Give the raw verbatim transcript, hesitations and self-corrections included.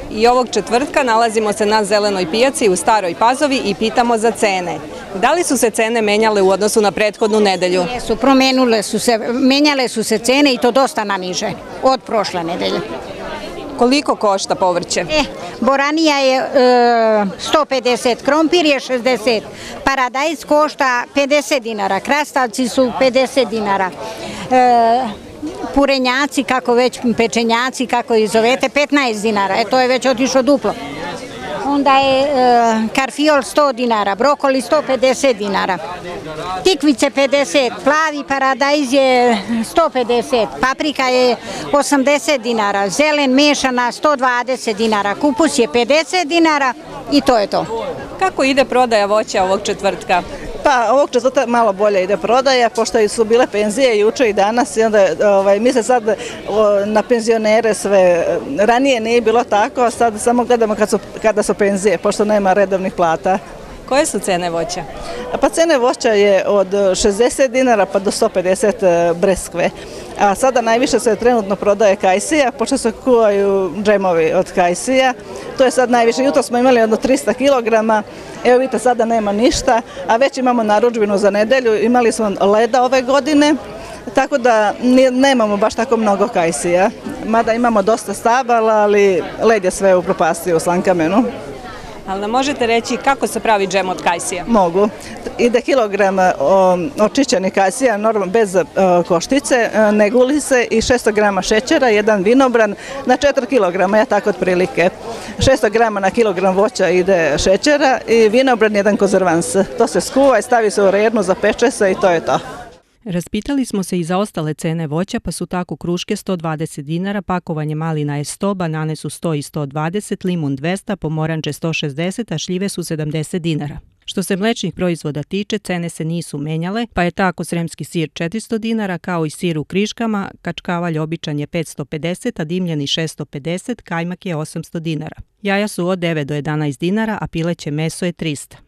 I ovog četvrtka nalazimo se na Zelenoj pijaci u Staroj Pazovi i pitamo za cene. Da li su se cene menjale u odnosu na prethodnu nedelju? Jesu, promenule su se, menjale su se cene i to dosta na niže od prošle nedelje. Koliko košta povrće? E, boranija je e, sto pedeset, krompir je šezdeset, paradajz košta pedeset dinara, krastavci su pedeset dinara, e, purenjaci, kako već, pečenjaci, kako ih zovete, petnaest dinara, e to je već otišlo duplo. Onda je e, karfiol sto dinara, brokoli sto pedeset dinara, tikvice pedeset, plavi paradajz je sto pedeset, paprika je osamdeset dinara, zelen mešana sto dvadeset dinara, kupus je pedeset dinara i to je to. Kako ide prodaja voća ovog četvrtka? Pa ovog četvrtka malo bolje ide prodaja, pošto su bile penzije juče i danas i onda ovaj, mi se sad o, na penzionere sve, ranije nije bilo tako, a sad samo gledamo kad su, kada su penzije, pošto nema redovnih plata. Koje su cene voća? Pa cene voća je od šezdeset dinara pa do sto pedeset breskve. A sada najviše se trenutno prodaje kajsija, pošto se kuvaju džemovi od kajsija. To je sad najviše. Jutro smo imali jedno trista kilograma, evo vidite sada nema ništa, a već imamo narudžbinu za nedelju. Imali smo leda ove godine, tako da nemamo baš tako mnogo kajsija. Mada imamo dosta stabala, ali led je sve upropastio u Slankamenu. Ali nam možete reći kako se pravi džem od kajsija? Mogu. Ide kilogram očišćenih kajsija, normalno bez koštice, ne guli se i šesto grama šećera, jedan vinobran na četiri kilograma, ja tako otprilike. šesto grama na kilogram voća ide šećera i vinobran jedan konzervans. To se skuva i stavi se u rednu, zapeče se i to je to. Raspitali smo se i za ostale cene voća, pa su tako kruške sto dvadeset dinara, pakovanje malina je sto, banane su sto i sto dvadeset, limun dvesta, pomoranče sto šezdeset, a šljive su sedamdeset dinara. Što se mlečnih proizvoda tiče, cene se nisu menjale, pa je tako sremski sir četiristo dinara, kao i sir u kriškama, kačkavalj običan je petsto pedeset, a dimljeni šesto pedeset, kajmak je osamsto dinara. Jaja su od devet do jedanaest dinara, a pileće meso je trista.